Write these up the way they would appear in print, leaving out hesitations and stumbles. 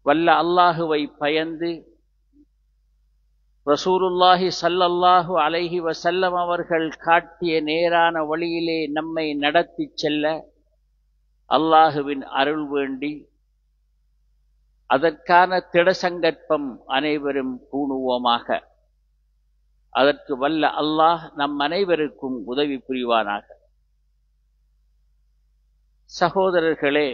வல்ல அல்லாஹுவை பயந்து ரசூலுல்லாஹி ஸல்லல்லாஹு அலைஹி வஸல்லம் அவர்கள் காட்டிய நேரான வழியிலே நம்மை நடத்தி செல்ல அல்லாஹுவின் அருள் வேண்டி அதற்கான திடசங்கற்பம் அனைவரும் பூணுவோமாக. அதற்கு வல்ல அல்லாஹ் நம் அனைவருக்கும் உதவி புரிவானாக. சகோதரர்களே,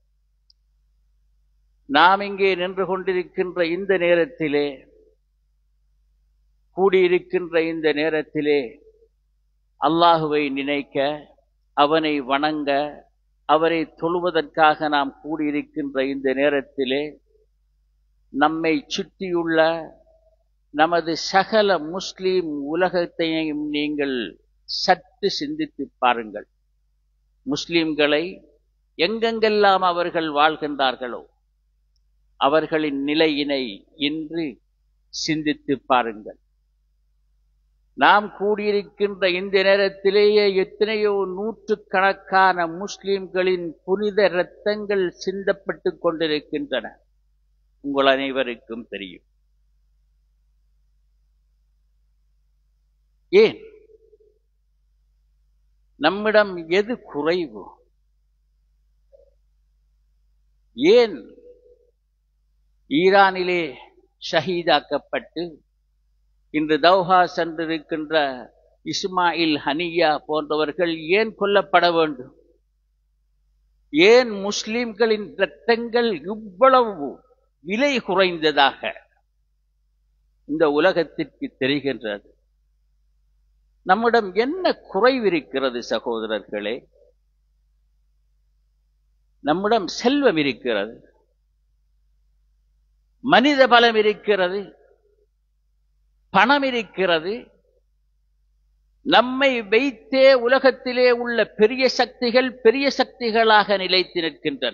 நாம் இங்கே நின்று கொண்டிருக்கின்ற இந்த நேரத்திலே, கூடியிருக்கின்ற இந்த நேரத்திலே அல்லாஹுவை நினைக்க, அவனை வணங்க, அவரை தொழுவதற்காக நாம் கூடியிருக்கின்ற இந்த நேரத்திலே நம்மை சுற்றியுள்ள நமது சகல முஸ்லிம் உலகத்தையும் நீங்கள் சற்று சிந்தித்து பாருங்கள். முஸ்லிம்களை எங்கெங்கெல்லாம் அவர்கள் வாழ்கின்றார்களோ அவர்களின் நிலையினை இன்று சிந்தித்து பாருங்கள். நாம் கூடியிருக்கின்ற இந்த நேரத்திலேயே எத்தனையோ நூற்றுக்கணக்கான முஸ்லிம்களின் புனித இரத்தங்கள் சிந்தப்பட்டு கொண்டிருக்கின்றன. உங்கள் அனைவருக்கும் தெரியும். ஏன் நம்மிடம் எது குறைவு? ஏன் ஈரானிலே ஷஹீதாக்கப்பட்டு இன்று தௌஹா சென்றிருக்கின்ற இஸ்மாயில் ஹனியா போன்றவர்கள் ஏன் கொல்லப்பட வேண்டும்? ஏன் முஸ்லிம்களின் இரத்தங்கள் இவ்வளவு விலை குறைந்ததாக இந்த உலகத்திற்கு தெரிகின்றது? நம்மிடம் என்ன குறைவிருக்கிறது சகோதரர்களே? நம்மிடம் செல்வம் இருக்கிறது, மனித பலம் இருக்கிறது, பணம் இருக்கிறது. நம்மை வைத்தே உலகத்திலே உள்ள பெரிய சக்திகள் பெரிய சக்திகளாக நிலைத்து நிற்கின்றன.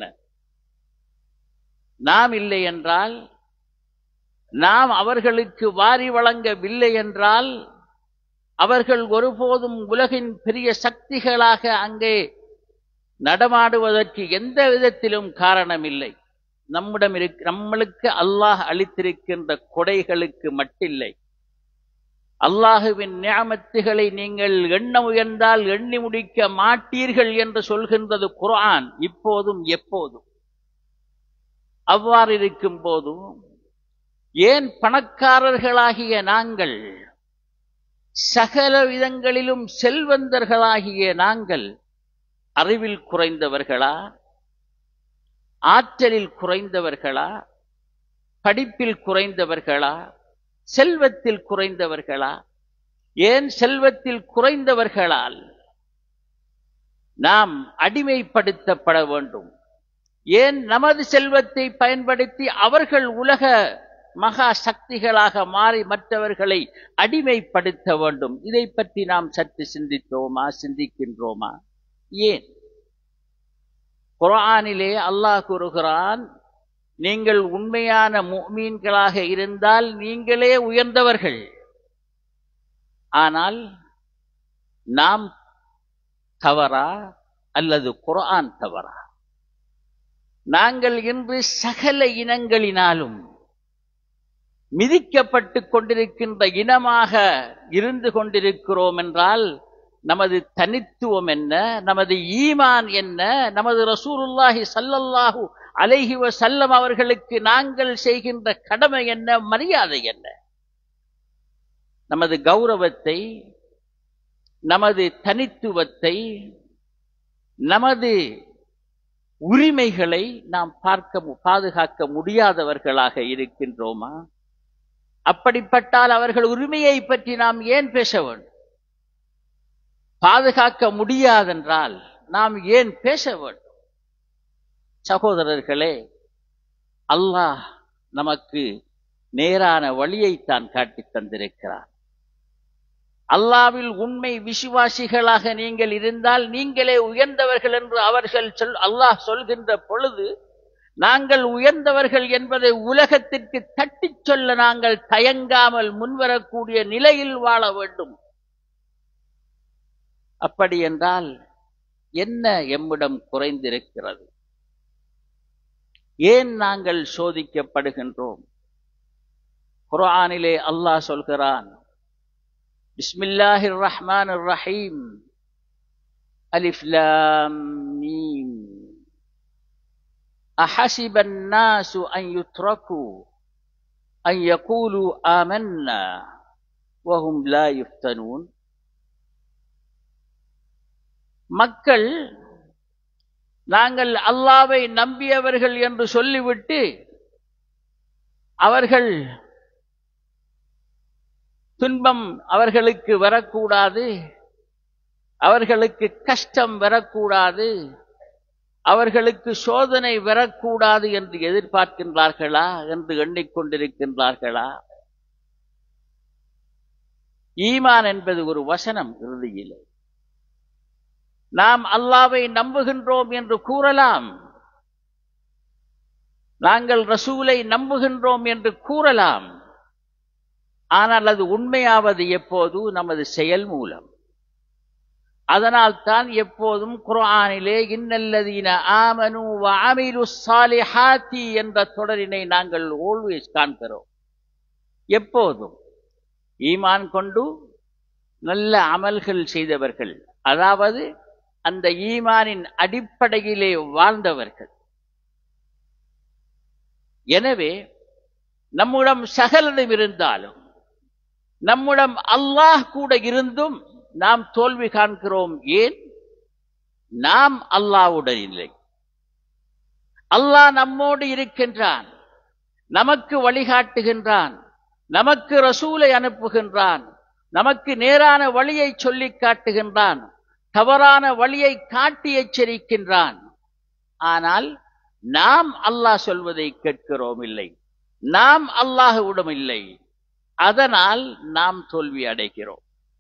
நாம் இல்லை என்றால், நாம் அவர்களுக்கு வாரி வழங்கவில்லை என்றால், அவர்கள் ஒருபோதும் உலகின் பெரிய சக்திகளாக அங்கே நடமாடுவதற்கு எந்த விதத்திலும் காரணமில்லை. நம்மளுக்கு அல்லாஹ் அளித்திருக்கின்ற கொடைகளுக்கு மட்டில்லை. அல்லாஹுவின் நிஅமத்துகளை நீங்கள் எண்ண முயன்றால் எண்ணி முடிக்க மாட்டீர்கள் என்று சொல்கின்றது குர்ஆன், இப்போதும் எப்போதும். அவ்வாறு இருக்கும் போதும் ஏன் பணக்காரர்களாகிய நாங்கள், சகல விதங்களிலும் செல்வந்தர்களாகிய நாங்கள் அறிவில் குறைந்தவர்களா, ஆற்றலில் குறைந்தவர்களா, படிப்பில் குறைந்தவர்களா, செல்வத்தில் குறைந்தவர்களா? ஏன் செல்வத்தில் குறைந்தவர்களால் நாம் அடிமைப்படுத்தப்பட வேண்டும்? ஏன் நமது செல்வத்தை பயன்படுத்தி அவர்கள் உலக மகா சக்திகளாக மாறி மற்றவர்களை அடிமைப்படுத்த வேண்டும்? இதை பற்றி நாம் சற்று சிந்தித்தோமா, சிந்திக்கின்றோமா? ஏன்? குர்ஆனிலே அல்லாஹ் கூறுகிறான், நீங்கள் உண்மையான முஃமின்களாக இருந்தால் நீங்களே உயர்ந்தவர்கள். ஆனால் நாம் தவறா அல்லது குர்ஆன் தவறா? நாங்கள் இன்று சகல இனங்களினாலும் மிதிக்கப்பட்டு கொண்டிருக்கின்ற இனமாக இருந்து கொண்டிருக்கிறோம் என்றால் நமது தனித்துவம் என்ன, நமது ஈமான் என்ன, நமது ரசூலுல்லாஹி ஸல்லல்லாஹு அலைஹி வஸல்லம் அவர்களுக்கு நாங்கள் செய்கின்ற கடமை என்ன, மரியாதை என்ன? நமது கௌரவத்தை, நமது தனித்துவத்தை, நமது உரிமைகளை நாம் பாதுகாக்க முடியாதவர்களாக இருக்கின்றோமா? அப்படிப்பட்டால் அவர்கள் உரிமையை பற்றி நாம் ஏன் பேச வேண்டும்? பாதுகாக்க முடியாதென்றால் நாம் ஏன் பேச வேண்டும்? சகோதரர்களே, அல்லாஹ் நமக்கு நேரான வழியைத்தான் காட்டித் தந்திருக்கிறார். அல்லாஹ்வில் உண்மை விசுவாசிகளாக நீங்கள் இருந்தால் நீங்களே உயர்ந்தவர்கள் என்று அல்லாஹ் சொல்கின்ற பொழுது, நாங்கள் உயர்ந்தவர்கள் என்பதை உலகத்திற்கு தட்டிச் சொல்ல நாங்கள் தயங்காமல் முன்வரக்கூடிய நிலையில் வாழ வேண்டும். அப்படி என்றால் என்ன எம்மிடம் குறைந்திருக்கிறது? ஏன் நாங்கள் சோதிக்கப்படுகின்றோம்? குர்ஆனிலே அல்லாஹ் சொல்கிறான், பிஸ்மில்லாஹிர் ரஹ்மானிர் ரஹீம், அலிஃப் லாம் மீம், அஹஸிபன் நாஸு அன் யுத்ரகு அன் யகூலு ஆமன்னா வஹும் லா யுஃப்தனூன். மக்கள் நாங்கள் அல்லாஹ்வை நம்பியவர்கள் என்று சொல்லிவிட்டு அவர்கள் துன்பம் அவர்களுக்கு வரக்கூடாது, அவர்களுக்கு கஷ்டம் வரக்கூடாது, அவர்களுக்கு சோதனை வரக்கூடாது என்று எதிர்பார்க்கின்றார்களா, என்று எண்ணிக்கொண்டிருக்கின்றார்களா? ஈமான் என்பது ஒரு வசனம். இறுதியிலே நாம் அல்லாஹ்வை நம்புகின்றோம் என்று கூறலாம், நாங்கள் ரசூலை நம்புகின்றோம் என்று கூறலாம். ஆனால் அது உண்மையாவது எப்போது? நமது செயல் மூலம். அதனால் தான் எப்போதும் குர்ஆனிலே இன்னல்லதீன ஆமனு வ அமிலுஸ் ஸாலிஹாத்தி என்ற தொடரினை நாங்கள் ஆல்வேஸ் காண்கிறோம். எப்போதும் ஈமான் கொண்டு நல்ல அமல்கள் செய்தவர்கள், அதாவது அந்த ஈமானின் அடிப்படையிலே வாழ்ந்தவர்கள். எனவே நம்முடன் சகலதும் இருந்தாலும், நம்முடன் அல்லாஹ் கூட இருந்தும் நாம் தோல்வி காண்கிறோம். ஏன்? நாம் அல்லாஹ்வுடன் இல்லை. அல்லாஹ் நம்மோடு இருக்கின்றான், நமக்கு வழிகாட்டுகின்றான், நமக்கு ரசூலை அனுப்புகின்றான், நமக்கு நேரான வழியை சொல்லி காட்டுகின்றான், தவறான வழியை காட்டி எச்சரிக்கின்றான். ஆனால் நாம் அல்லாஹ் சொல்வதை கேட்கிறோம் இல்லை, நாம் அல்லாஹ்விடம் இல்லை. அதனால் நாம் தோல்வி அடைகிறோம்.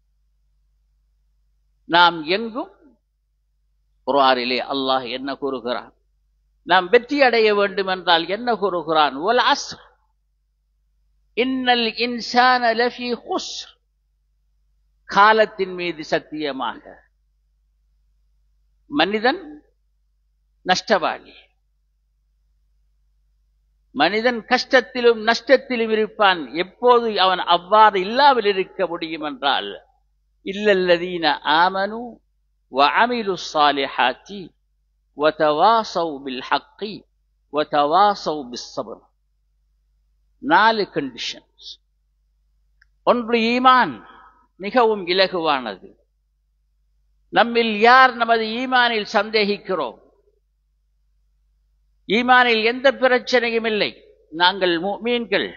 நாம் எங்கும் குர்ஆனிலே அல்லாஹ் என்ன கூறுகிறான்? நாம் வெற்றி அடைய வேண்டும் என்றால் என்ன கூறுகிறான்? வல் அஸ்ர் இன்னல் இன்சான லஃபீ குஸ்ர், காலத்தின் மீது சத்தியமாக மனிதன் நஷ்டவாளி. மனிதன் கஷ்டத்திலும் நஷ்டத்திலும் இருப்பான். எப்போது அவன் அவ்வாறு இல்லாமல் இருக்க முடியும் என்றால், இல்லல்லதீன ஆமனு வ அமிலுஸ் ஸாலிஹாத்தி வ தவாஸவ் பில் ஹக்கி வ தவாஸவ் பிஸ் ஸப்ர். 4 கண்டிஷன்ஸ். ஒன்று ஈமான், மிகவும் இலகுவானது. நம்மில் யார் நமது ஈமானில் சந்தேகிக்கிறோம்? ஈமானில் எந்த பிரச்சனையும் இல்லை, நாங்கள் முஃமின்கள்.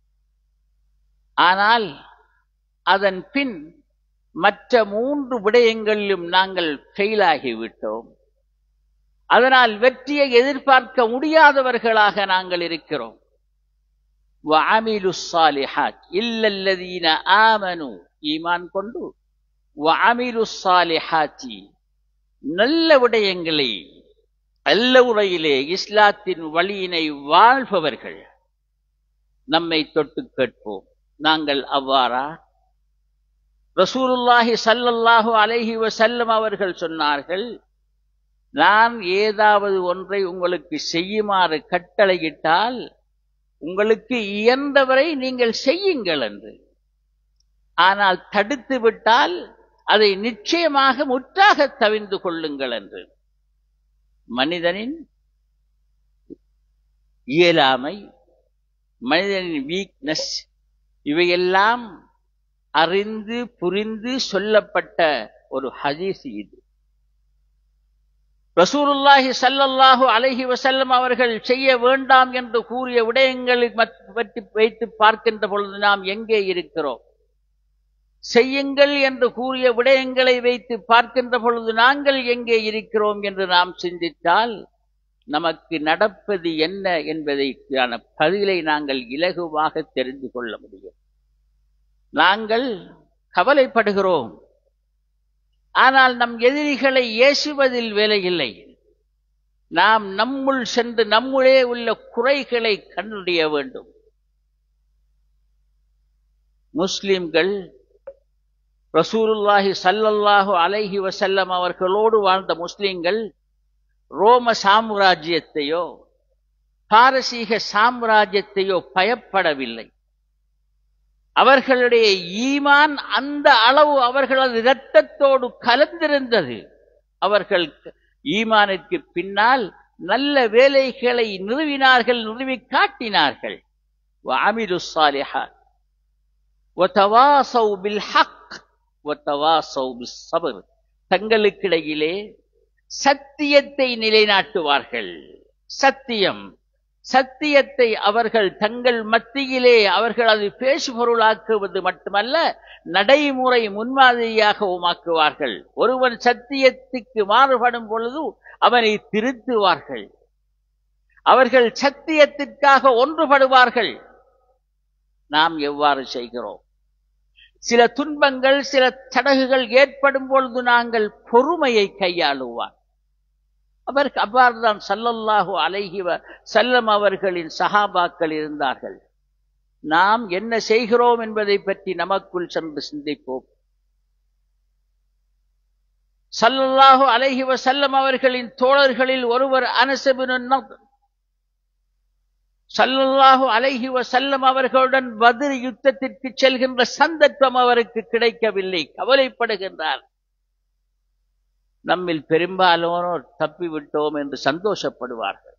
ஆனால் அதன் பின் மற்ற 3 விடயங்களிலும் நாங்கள் ஃபெயில் ஆகிவிட்டோம். அதனால் வெற்றியை எதிர்பார்க்க முடியாதவர்களாக நாங்கள் இருக்கிறோம். வஅமிலுஸ் ஸாலிஹாத் இல்லல்லதீன ஆமனு, ஈமான் கொண்டு, வஅமிலுஸ் ஸாலிஹாத்தி, நல்ல விடயங்களை நல்ல உரையிலே இஸ்லாத்தின் வழியினை வாழ்பவர்கள். நம்மை தொட்டு கேட்போம், நாங்கள் அவ்வாறா? ரசூலுல்லாஹி ஸல்லல்லாஹு அலைஹி வஸல்லம் அவர்கள் சொன்னார்கள், நான் ஏதாவது ஒன்றை உங்களுக்கு செய்யுமாறு கட்டளையிட்டால் உங்களுக்கு இயன்றவரை நீங்கள் செய்யுங்கள் என்று. ஆனால் தடுத்து விட்டால் அதை நிச்சயமாக முற்றாக தவிர்த்து கொள்ளுங்கள் என்று. மனிதனின் இயலாமை, மனிதனின் வீக்னஸ், இவையெல்லாம் அறிந்து புரிந்து சொல்லப்பட்ட ஒரு ஹதீஸ் இது. ரசூலுல்லாஹி ஸல்லல்லாஹு அலைஹி வஸல்லம் அவர்கள் செய்ய வேண்டாம் என்று கூறிய விடயங்களை பற்றி வைத்து பார்க்கின்ற பொழுது நாம் எங்கே இருக்கிறோம்? செய்யுங்கள் என்று கூறிய விடயங்களை வைத்து பார்க்கின்ற பொழுது நாங்கள் எங்கே இருக்கிறோம் என்று நாம் சிந்தித்தால் நமக்கு நடப்பது என்ன என்பதற்கான பதிலை நாங்கள் இலகுவாக தெரிந்து கொள்ள முடியும். நாங்கள் கவலைப்படுகிறோம், ஆனால் நம் எதிரிகளை ஏசுவதில் வேலையில்லை. நாம் நம்முள் சென்று நம்முடைய உள்ள குறைகளை கண்டறிய வேண்டும். முஸ்லிம்கள் ரசூலுல்லாஹி ஸல்லல்லாஹு அலைஹி வஸல்லம் அவர்களோடு வாழ்ந்த முஸ்லிம்கள் ரோம சாம்ராஜ்யத்தையோ பாரசீக சாம்ராஜ்யத்தையோ பயப்படவில்லை. அவர்களுடைய ஈமான் அந்த அளவு அவர்களது இரத்தத்தோடு கலந்திருந்தது. அவர்கள் ஈமானுக்கு பின்னால் நல்ல வேலைகளை நிறுவினார்கள், நிறுவி காட்டினார்கள். وعملوا الصالحات وتواصوا بالحق وتواصوا بالصبر. தங்களுக்கிடையிலே சத்தியத்தை நிலைநாட்டுவார்கள். சத்தியத்தை அவர்கள் தங்கள் மத்தியிலே அவர்கள் அது பேசுபொருளாக்குவது மட்டுமல்ல, நடைமுறை முன்மாதிரியாகவும் ஆக்குவார்கள். ஒருவன் சத்தியத்துக்கு மாறுபடும் பொழுது அவனை திருத்துவார்கள். அவர்கள் சத்தியத்திற்காக ஒன்றுபடுவார்கள். நாம் எவ்வாறு செய்கிறோம்? சில துன்பங்கள், சில சடங்குகள் ஏற்படும் பொழுது நாங்கள் பொறுமையை கையாளுவார். அவருக்கு அவ்வாறுதான் ஸல்லல்லாஹு அலைஹி வஸல்லம் அவர்களின் சஹாபாக்கள் இருந்தார்கள். நாம் என்ன செய்கிறோம் என்பதை பற்றி நமக்குள் சென்று சிந்திப்போம். ஸல்லல்லாஹு அலைஹி வஸல்லம் அவர்களின் தோழர்களில் ஒருவர் அனஸ் இப்னு நத்ர். ஸல்லல்லாஹு அலைஹி வஸல்லம் அவர்களுடன் பத்ர் யுத்தத்திற்கு செல்கின்ற சந்தர்ப்பம் அவருக்கு கிடைக்கவில்லை. கவலைப்படுகின்றார். நம்மில் பெரும்பாலோர் தப்பிவிட்டோம் என்று சந்தோஷப்படுவார்கள்.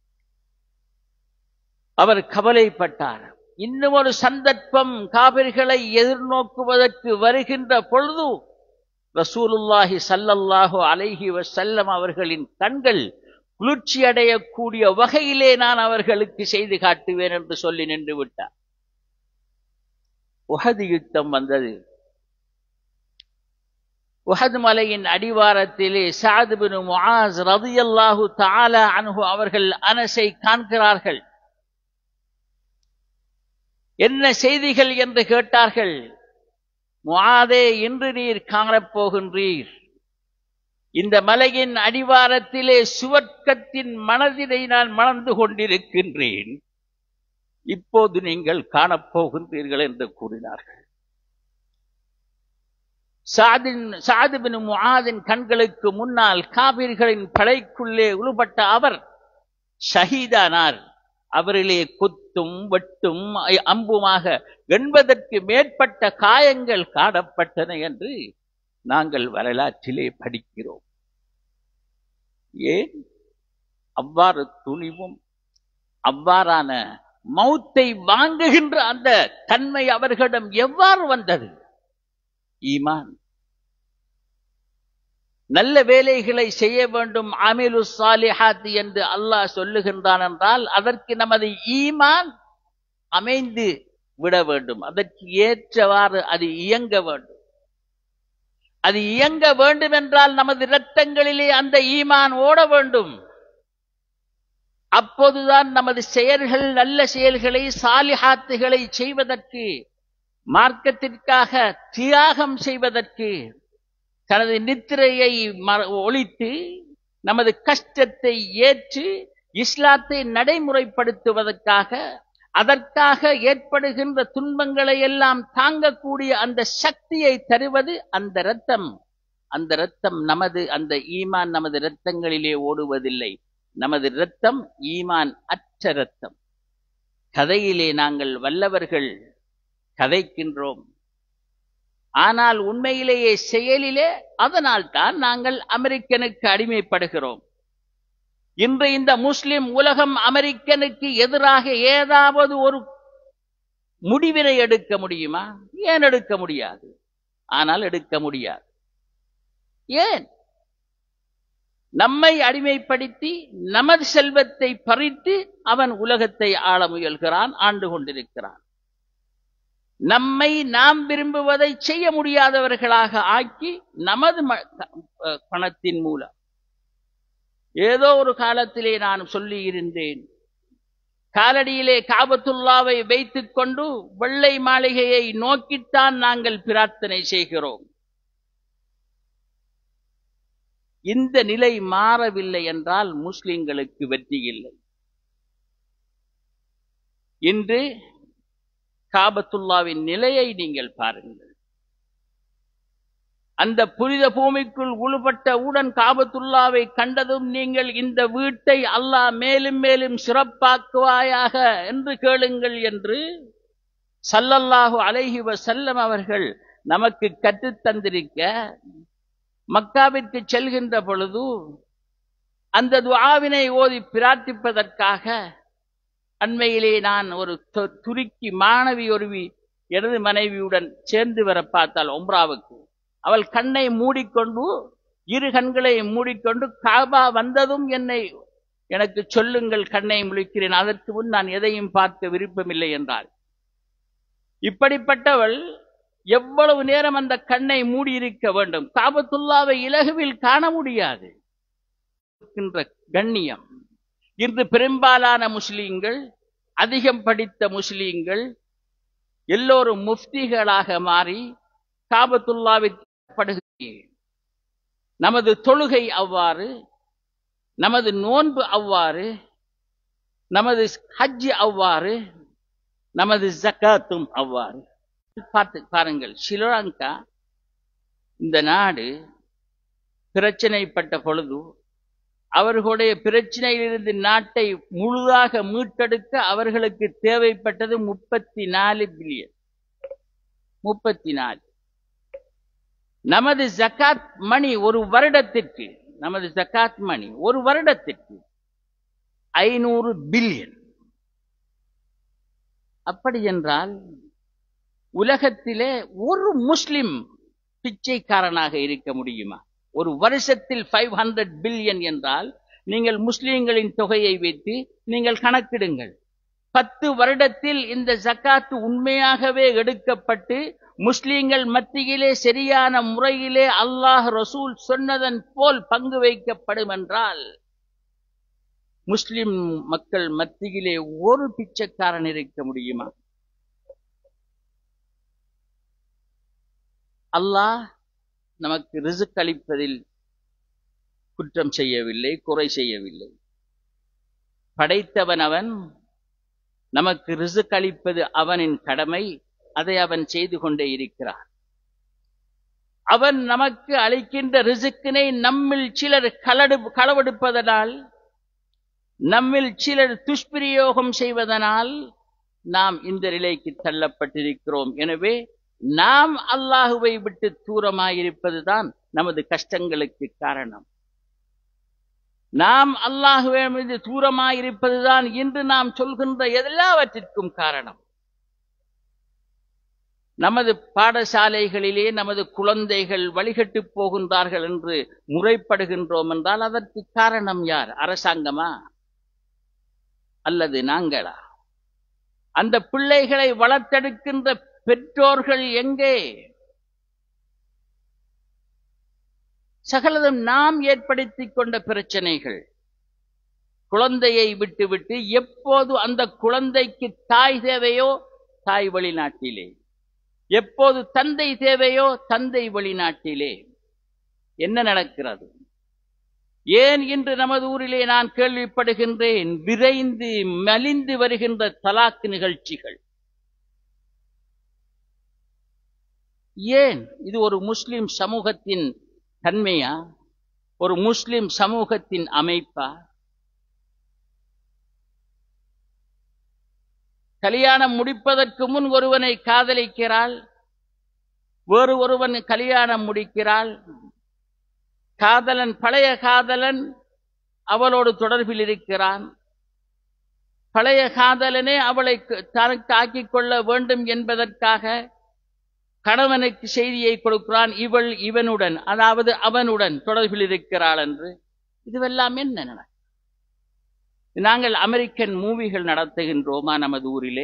அவர் கவலைப்பட்டார். இன்னும் ஒரு சந்தர்ப்பம் காபிர்களை எதிர்நோக்குவதற்கு வருகின்ற பொழுது ரசூலுல்லாஹி ஸல்லல்லாஹு அலைஹி வஸல்லம் அவர்களின் கண்கள் குளிர்ச்சி அடையக்கூடிய வகையிலே நான் அவர்களுக்கு செய்து காட்டுவேன் என்று சொல்லி நின்று விட்டார். உஹது யுத்தம் வந்தது. உஹது மலையின் அடிவாரத்திலே சஅத் இப்னு முஆஸ் ரலியல்லாஹு தஆலா அன்ஹு அவர்கள் அனஸை காண்கிறார்கள். என்ன செய்திகள் என்று கேட்டார்கள். முஆதே, இன்று நீர் காணப்போகின்றீர். இந்த மலையின் அடிவாரத்திலே சுவர்க்கத்தின் மனதினை நான் மணந்து கொண்டிருக்கின்றேன். இப்போது நீங்கள் காணப்போகின்றீர்கள் என்று கூறினார்கள். சஅத் இப்னு முஆதின் கண்களுக்கு முன்னால் காபிர்களின் படைக்குள்ளே உள்பட்ட அவர் ஷஹீதானார். அவரிலே குத்தும் வெட்டும் அம்புமாக 80க்கு மேற்பட்ட காயங்கள் காணப்பட்டன என்று நாங்கள் வரலாற்றிலே படிக்கிறோம். ஏன் அவ்வாறு துணிவும் அவ்வாறான மௌத்தை வாங்குகின்ற அந்த தன்மை அவர்களிடம் எவ்வாறு வந்தது? ஈமான். நல்ல வேலைகளை செய்ய வேண்டும், அமிலு ஸாலிஹாத் என்று அல்லாஹ் சொல்லுகின்றான் என்றால் அதற்கு நமது ஈமான் அமைந்து விட வேண்டும். அதற்கு ஏற்றவாறு அது இயங்க வேண்டும். அது இயங்க வேண்டும் என்றால் நமது இரத்தங்களிலே அந்த ஈமான் ஓட வேண்டும். அப்போதுதான் நமது செயல்கள், நல்ல செயல்களை, சாலிஹாத்துகளை செய்வதற்கு, மார்க்கத்திற்காக தியாகம் செய்வதற்கு, தனது நித்திரையை ஒழித்து நமது கஷ்டத்தை ஏற்று இஸ்லாத்தை நடைமுறைப்படுத்துவதற்காக, அதற்காக ஏற்படுகின்ற துன்பங்களை எல்லாம் தாங்கக்கூடிய அந்த சக்தியை தருவது அந்த இரத்தம். அந்த இரத்தம் நமது, அந்த ஈமான் நமது இரத்தங்களிலே ஓடுவதில்லை. நமது இரத்தம் ஈமான் அற்ற இரத்தம். கதையிலே நாங்கள் வல்லவர்கள் கதைக்கின்றோம். ஆனால் உண்மையிலேயே செயலிலே அதனால் தான் நாங்கள் அமெரிக்கனுக்கு அடிமைப்படுகிறோம். இன்று இந்த முஸ்லிம் உலகம் அமெரிக்கனுக்கு எதிராக ஏதாவது ஒரு முடிவினை எடுக்க முடியுமா? ஏன் எடுக்க முடியாது? ஆனால் எடுக்க முடியாது. ஏன்? நம்மை அடிமைப்படுத்தி நமது செல்வத்தை பறித்து அவன் உலகத்தை ஆள முயல்கிறான், ஆண்டு கொண்டிருக்கிறான். நம்மை நாம் விரும்புவதை செய்ய முடியாதவர்களாக ஆக்கி நமது பணத்தின் மூலம். ஏதோ ஒரு காலத்திலே நான் சொல்லி இருந்தேன், காலடியிலே காபத்துல்லாவை வைத்துக் கொண்டு வெள்ளை மாளிகையை நோக்கித்தான் நாங்கள் பிரார்த்தனை செய்கிறோம். இந்த நிலை மாறவில்லை என்றால் முஸ்லிம்களுக்கு வெற்றி இல்லை. இன்று காபத்துல்லாவின் நிலையை நீங்கள் பாருங்கள். அந்த புனித பூமிக்குள் உள்பட்டவுடன் காபத்துல்லாவை கண்டதும் நீங்கள் இந்த வீட்டை அல்லாஹ் மேலும் மேலும் சிறப்பாக்குவாயாக என்று கேளுங்கள் என்று ஸல்லல்லாஹு அலைஹி வஸல்லம் அவர்கள் நமக்கு கற்றுத் தந்திருக்க, மக்காவிற்கு செல்கின்ற பொழுது அந்த துஆவினை ஓதி பிரார்த்திப்பதற்காக அண்மையிலே நான் ஒரு துருக்கி மாணவி ஒருவி எனது மனைவியுடன் சேர்ந்து வர பார்த்தாள் உம்ராவுக்கு. அவள் கண்ணை மூடிக்கொண்டு, இரு கண்களை மூடிக்கொண்டு, காபா வந்ததும் எனக்கு சொல்லுங்கள், கண்ணை முழிக்கிறேன், அதற்கு முன் நான் எதையும் பார்க்க விருப்பமில்லை என்றாள். இப்படிப்பட்டவள் எவ்வளவு நேரம் அந்த கண்ணை மூடி இருக்க வேண்டும்? காபத்துல்லாவை இலகுவில் காண முடியாது. கண்ணியம் இன்று பெரும்பாலான முஸ்லீம்கள், அதிகம் படித்த முஸ்லீம்கள் எல்லோரும் முஃப்திகளாக மாறி காபத்துல்லாவை படுகிறேன். நமது தொழுகை அவ்வாறு, நமது நோன்பு அவ்வாறு, நமது ஹஜ் அவ்வாறு, நமது ஜகாத்தும் அவ்வாறு. பார்த்து பாருங்கள், ஸ்ரீலங்கா இந்த நாடு பிரச்சனைப்பட்ட பொழுது அவர்களுடைய பிரச்சனையிலிருந்து நாட்டை முழுதாக மீட்டெடுக்க அவர்களுக்கு தேவைப்பட்டது 34 பில்லியன். 34. நமது ஜகாத் மணி ஒரு வருடத்திற்கு, நமது ஜகாத் மணி ஒரு வருடத்திற்கு 500 பில்லியன். அப்படி என்றால் உலகத்திலே ஒரு முஸ்லிம் பிச்சைக்காரனாக இருக்க முடியுமா? ஒரு வருஷத்தில் 500 பில்லியன் என்றால் நீங்கள் முஸ்லிம்களின் தொகையை வைத்து நீங்கள் கணக்கிடுங்கள். 10 வருடத்தில் இந்த ஜகாத் உண்மையாகவே எடுக்கப்பட்டு முஸ்லிம்கள் மத்தியிலே சரியான முறையிலே அல்லாஹ் ரசூல் சொன்னதன் போல் பங்கு வைக்கப்படும் என்றால் முஸ்லிம் மக்கள் மத்தியிலே ஒரு பிச்சைக்காரன் இருக்க முடியுமா? அல்லாஹ் நமக்கு ரிஸ்க் அளிப்பதில் குற்றம் செய்யவில்லை, குறை செய்யவில்லை. படைத்தவன் அவன், நமக்கு ரிஸ்க் அளிப்பது அவனின் கடமை, அதை அவன் செய்து கொண்டே இருக்கிறான். அவன் நமக்கு அளிக்கின்ற ரிஸ்கினை நம்மில் சிலர் களவெடுப்பதனால், நம்மில் சிலர் துஷ்பிரயோகம் செய்வதனால் நாம் இந்த நிலைக்கு தள்ளப்பட்டிருக்கிறோம். எனவே நாம் அல்லாஹுவை விட்டு தூரமாயிருப்பதுதான் நமது கஷ்டங்களுக்கு காரணம். நாம் அல்லாஹுவை மீது தூரமாயிருப்பதுதான் இன்று நாம் சொல்கின்ற எல்லாவற்றிற்கும் காரணம். நமது பாடசாலைகளிலே நமது குழந்தைகள் வழிகட்டு போகின்றார்கள் என்று முறைப்படுகின்றோம் என்றால் அதற்கு காரணம் யார்? அரசாங்கமா அல்லது நாங்களா? அந்த பிள்ளைகளை வளர்த்தெடுக்கின்ற பெற்றோர்கள் எங்கே? சகலதும் நாம் ஏற்படுத்திக் கொண்ட பிரச்சனைகள். குழந்தையை விட்டுவிட்டு எப்போது அந்த குழந்தைக்கு தாய் தேவையோ தாய் வெளிநாட்டிலே, எப்போது தந்தை தேவையோ தந்தை வெளிநாட்டிலே. என்ன நடக்கிறது? ஏன் இன்று நமது ஊரிலே நான் கேள்விப்படுகின்றேன் விரைந்து மலிந்து வருகின்ற தலாக் நிகழ்ச்சிகள்? ஏன்? இது ஒரு முஸ்லிம் சமூகத்தின் தன்மையா? ஒரு முஸ்லிம் சமூகத்தின் அமைப்பா? கல்யாணம் முடிப்பதற்கு முன் ஒருவனை காதலிக்கிறாள், வேறு ஒருவன் கல்யாணம் முடிக்கிறாள். காதலன், பழைய காதலன் அவளோடு தொடர்பில் இருக்கிறான். பழைய காதலனே அவளை தனக்கு ஆக்கிக் கொள்ள வேண்டும் என்பதற்காக கணவனுக்கு செய்தியை கொடுக்கிறான், இவள் இவனுடன், அதாவது அவனுடன் தொடர்பில் இருக்கிறாள் என்று. இதுவெல்லாம் என்ன? நாங்கள் அமெரிக்கன் மூவிகள் நடத்துகின்றோமா நமது ஊரிலே?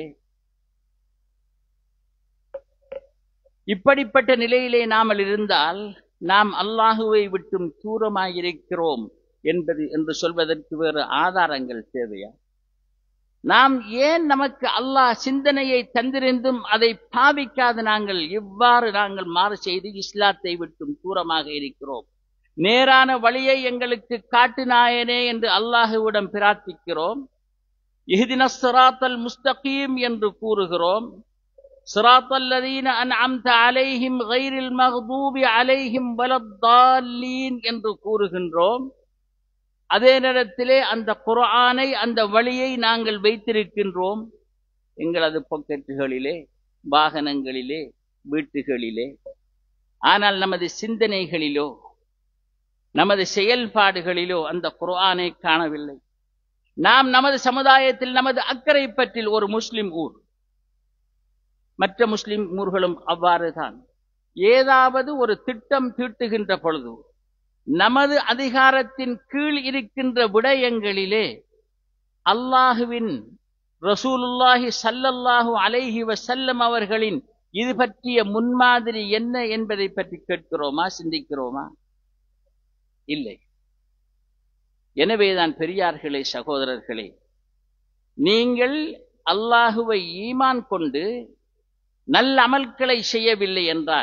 இப்படிப்பட்ட நிலையிலே நாமல் இருந்தால் நாம் அல்லாஹுவை விட்டும் தூரமாயிருக்கிறோம் என்று சொல்வதற்கு வேறு ஆதாரங்கள் தேவையா? நாம் ஏன் நமக்கு அல்லாஹ் சிந்தனையை தந்திருந்தும் அதை பாவிக்காது இவ்வாறு நாங்கள் மாறு செய்து இஸ்லாத்தை விட்டும் தூரமாக இருக்கிறோம்? நேரான வழியை எங்களுக்கு காட்டினாயனே என்று அல்லாஹுவிடம் பிரார்த்திக்கிறோம். இஹ்தினஸ் ஸிராத்தல் முஸ்தகீம் என்று கூறுகிறோம். ஸிராத்தல் லதீன அன்அம்த அலைஹிம் கைரில் மக்தூபி அலைஹிம் வலத்தால்லீன் என்று கூறுகின்றோம். அதே நேரத்திலே அந்த குர்ஆனை, அந்த வழியை நாங்கள் வைத்திருக்கின்றோம் எங்களது பாக்கெட்டுகளிலே, வாகனங்களிலே, வீட்டுகளிலே. ஆனால் நமது சிந்தனைகளிலோ நமது செயல்பாடுகளிலோ அந்த குர்ஆனை காணவில்லை. நாம் நமது சமுதாயத்தில், நமது அக்கரைப்பற்றில் ஒரு முஸ்லிம் ஊர், மற்ற முஸ்லிம் ஊர்களும் அவ்வாறுதான். ஏதாவது ஒரு திட்டம் தீட்டுகின்ற பொழுது நமது அதிகாரத்தின் கீழ் இருக்கின்ற விடயங்களிலே அல்லாஹுவின் ரசூலுல்லாஹி ஸல்லல்லாஹு அலைஹி வஸல்லம் அவர்களின் இது பற்றிய முன்மாதிரி என்ன என்பதை பற்றி கேட்கிறோமா, சிந்திக்கிறோமா? இல்லை. எனவேதான் பெரியார்களே, சகோதரர்களே, நீங்கள் அல்லாஹுவை ஈமான் கொண்டு நல்ல அமல்களை செய்யவில்லை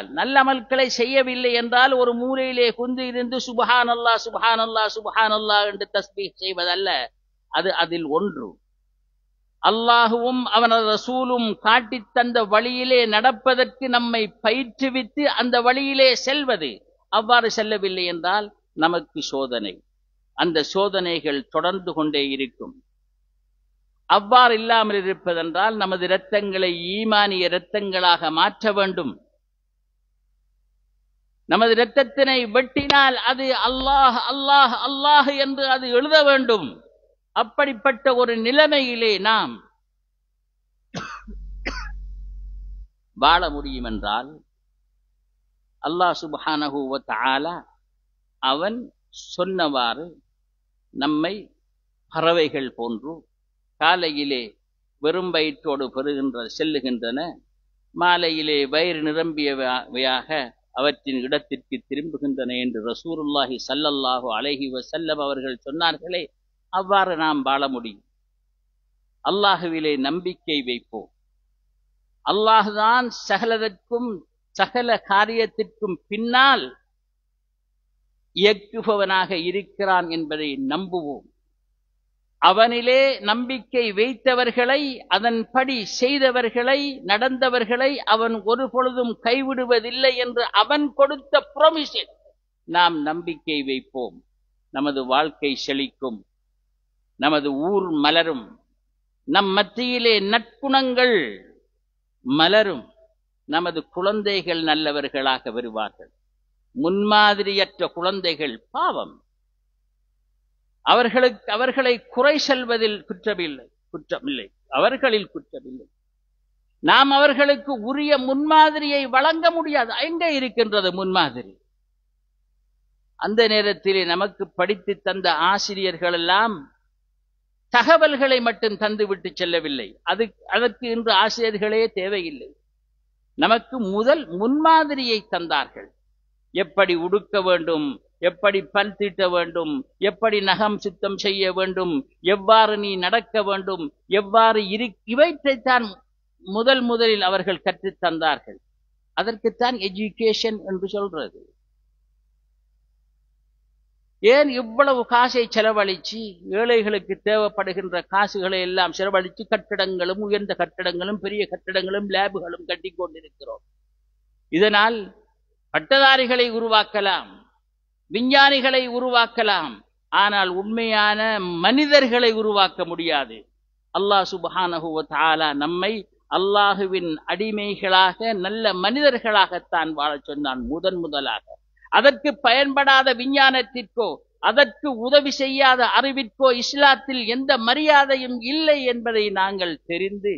என்றால் ஒரு மூலையிலே குந்து இருந்து சுப்ஹானல்லாஹ் சுப்ஹானல்லாஹ் சுப்ஹானல்லாஹ் என்று தஸ்பீஹ் செய்வதல்ல. அது அதில் ஒன்று. அல்லாஹுவும் அவனது ரசூலும் காட்டித் தந்த வழியிலே நடப்பதற்கு நம்மை பயிற்றுவித்து அந்த வழியிலே செல்வது. அவ்வாறு செல்லவில்லை என்றால் நமக்கு சோதனை. அந்த சோதனைகள் தொடர்ந்து கொண்டே இருக்கும். அவ்வாறு இல்லாமல் இருப்பதென்றால் நமது இரத்தங்களை ஈமானிய இரத்தங்களாக மாற்ற வேண்டும். நமது இரத்தத்தினை வெட்டினால் அது அல்லாஹ் அல்லாஹ் அல்லாஹ் என்று அது எழுத வேண்டும். அப்படிப்பட்ட ஒரு நிலைமையிலே நாம் வாழ முடியும் என்றால் அல்லாஹ் சுப்ஹானஹு வ தஆலா அவன் சொன்னவாறு நம்மை பறவைகள் போன்று காலையிலே வெறும் வயிற்றோடு செல்லுகின்றன, மாலையிலே வயிறு நிரம்பியவையாக அவற்றின் இடத்திற்கு திரும்புகின்றன என்று ரசூலுல்லாஹி ஸல்லல்லாஹு அலைஹி வஸல்லம் அவர்கள் சொன்னார்களே, அவ்வாறு நாம் வாழ முடியும். அல்லாஹுவிலே நம்பிக்கை வைப்போம். அல்லாஹுதான் சகலதற்கும் சகல காரியத்திற்கும் பின்னால் இயக்குபவனாக இருக்கிறான் என்பதை நம்புவோம். அவனிலே நம்பிக்கை வைத்தவர்களை, அதன்படி செய்தவர்களை, நடந்தவர்களை அவன் ஒரு பொழுதும் கைவிடுவதில்லை என்று அவன் கொடுத்த ப்ராமிஸில் நாம் நம்பிக்கை வைப்போம். நமது வாழ்க்கை செழிக்கும், நமது ஊர் மலரும், நம் மத்தியிலே நற்குணங்கள் மலரும், நமது குழந்தைகள் நல்லவர்களாக வருவார்கள். முன்மாதிரியற்ற குழந்தைகள் பாவம். அவர்களை குறை சொல்வதில் குற்றமில்லை, அவர்களில் குற்றமில்லை. நாம் அவர்களுக்கு உரிய முன்மாதிரியை வழங்க முடியாது. எங்கே இருக்கின்றது முன்மாதிரி? அந்த நேரத்திலே நமக்கு படித்து தந்த ஆசிரியர்கள் எல்லாம் தகவல்களை மட்டும் தந்துவிட்டு செல்லவில்லை. அதற்கு இன்று ஆசிரியர்களே தேவையில்லை. நமக்கு முதல் முன்மாதிரியை தந்தார்கள். எப்படி உடுக்க வேண்டும், எப்படி பல் தீட்ட வேண்டும், எப்படி நகம் சுத்தம் செய்ய வேண்டும், எவ்வாறு நீ நடக்க வேண்டும், எவ்வாறு இவற்றைத்தான் முதலில் அவர்கள் கற்றுத் தந்தார்கள். அதற்குத்தான் எஜுகேஷன் என்று சொல்றது. ஏன் இவ்வளவு காசை செலவழிச்சு, ஏழைகளுக்கு தேவைப்படுகின்ற காசுகளை எல்லாம் செலவழித்து கட்டடங்களும், உயர்ந்த கட்டடங்களும், பெரிய கட்டடங்களும், லேபுகளும் கட்டி கொண்டிருக்கிறோம். இதனால் பட்டதாரிகளை உருவாக்கலாம், விஞ்ஞானிகளை உருவாக்கலாம், ஆனால் உண்மையான மனிதர்களை உருவாக்க முடியாது. அல்லாஹ் சுப்ஹானஹு வ தஆலா நம்மை அல்லாஹுவின் அடிமைகளாக, நல்ல மனிதர்களாகத்தான் வாழச் சொன்னான் முதலாக. அதற்கு பயன்படாத விஞ்ஞானத்திற்கோ, அதற்கு உதவி செய்யாத அறிவிற்கோ இஸ்லாத்தில் எந்த மரியாதையும் இல்லை என்பதை நாங்கள் தெரிந்து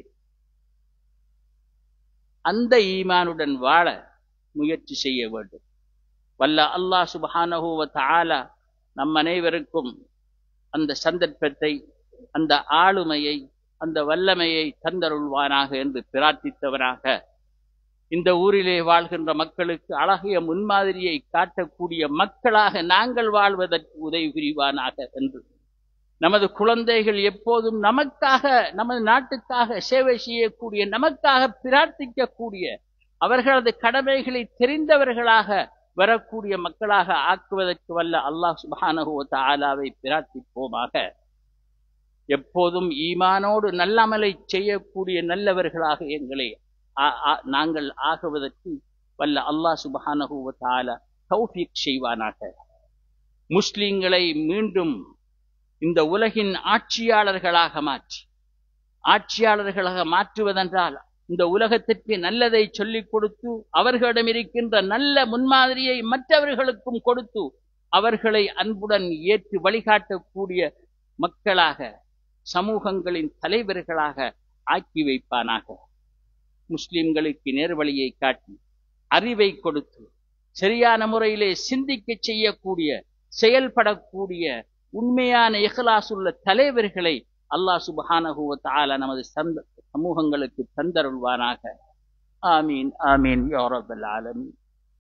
அந்த ஈமானுடன் வாழ முயற்சி செய்ய வேண்டும். வல்ல அல்லாஹ் சுப்ஹானஹு வ தஆலா நம் அனைவருக்கும் அந்த சந்தர்ப்பத்தை, அந்த ஆளுமையை, அந்த வல்லமையை தந்தருள்வானாக என்று பிரார்த்தித்தவனாக, இந்த ஊரிலே வாழ்கின்ற மக்களுக்கு அழகிய முன்மாதிரியை காட்டக்கூடிய மக்களாக நாங்கள் வாழ்வதற்கு உதவி புரிவானாக என்று, நமது குழந்தைகள் எப்போதும் நமக்காக, நமது நாட்டுக்காக சேவை செய்யக்கூடிய, நமக்காக பிரார்த்திக்கக்கூடிய, அவர்களது கடமைகளை தெரிந்தவர்களாக வரக்கூடிய மக்களாக ஆக்குவதற்கு வல்ல அல்லாஹ் சுப்ஹானஹு வ தஆலாவை பிரார்த்திப்போமாக. எப்போதும் ஈமானோடு நல்லமலை செய்யக்கூடிய நல்லவர்களாக எங்களை நாங்கள் ஆகுவதற்கு வல்ல அல்லாஹ் சுப்ஹானஹு வ தஆலா தௌஃபீக் செய்வானாக. முஸ்லிம்களை மீண்டும் இந்த உலகின் ஆட்சியாளர்களாக மாற்றுவதென்றால் இந்த உலகத்திற்கு நல்லதை சொல்லிக் கொடுத்து அவர்களிடம் இருக்கின்ற நல்ல முன்மாதிரியை மற்றவர்களுக்கும் கொடுத்து அவர்களை அன்புடன் ஏற்று வழிகாட்டக்கூடிய மக்களாக, சமூகங்களின் தலைவர்களாக ஆக்கி வைப்பானாக. முஸ்லிம்களுக்கு நேர்வழியை காட்டி அறிவை கொடுத்து சரியான முறையிலே சிந்திக்க செய்யக்கூடிய, செயல்படக்கூடிய உண்மையான இஹ்லாசுள்ள தலைவர்களை அல்லாஹ் சுப்ஹானஹு வ தஆலா நமது சமூகங்களுக்கு தந்தருள்வானாக. ஆமீன் ஆமீன் யா ரப்பல் ஆலமீன்.